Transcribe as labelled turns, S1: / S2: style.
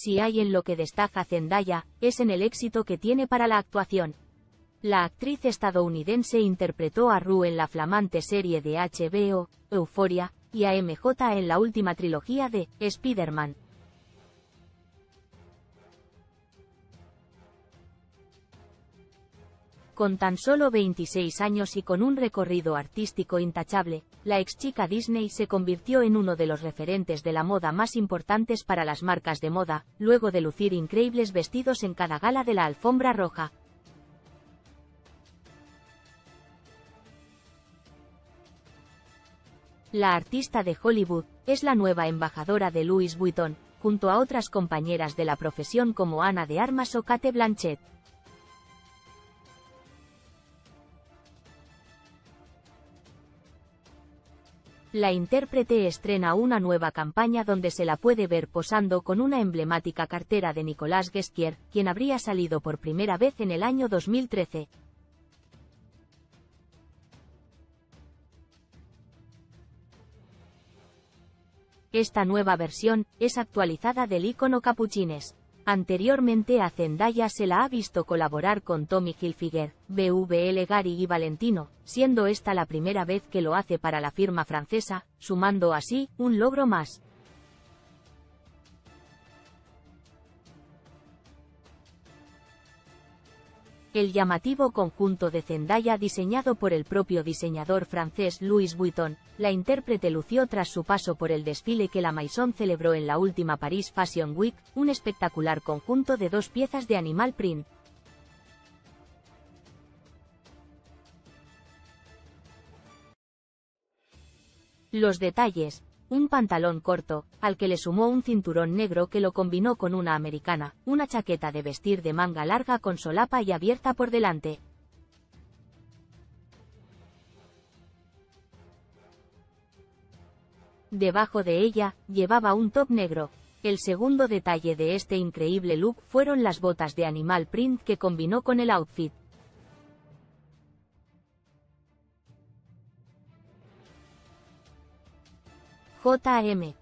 S1: Si hay en lo que destaca Zendaya, es en el éxito que tiene para la actuación. La actriz estadounidense interpretó a Rue en la flamante serie de HBO, Euphoria, y a MJ en la última trilogía de Spider-Man. Con tan solo 26 años y con un recorrido artístico intachable, la exchica Disney se convirtió en uno de los referentes de la moda más importantes para las marcas de moda, luego de lucir increíbles vestidos en cada gala de la alfombra roja. La artista de Hollywood es la nueva embajadora de Louis Vuitton, junto a otras compañeras de la profesión como Ana de Armas o Cate Blanchett. La intérprete estrena una nueva campaña donde se la puede ver posando con una emblemática cartera de Nicolas Ghesquière, quien habría salido por primera vez en el año 2013. Esta nueva versión es actualizada del icono capuchines. Anteriormente a Zendaya se la ha visto colaborar con Tommy Hilfiger, BVL Gary y Valentino, siendo esta la primera vez que lo hace para la firma francesa, sumando así un logro más. El llamativo conjunto de Zendaya diseñado por el propio diseñador francés Louis Vuitton, la intérprete lució tras su paso por el desfile que la Maison celebró en la última Paris Fashion Week, un espectacular conjunto de 2 piezas de animal print. Los detalles. Un pantalón corto, al que le sumó un cinturón negro que lo combinó con una americana, una chaqueta de vestir de manga larga con solapa y abierta por delante. Debajo de ella, llevaba un top negro. El segundo detalle de este increíble look fueron las botas de animal print que combinó con el outfit. J.M.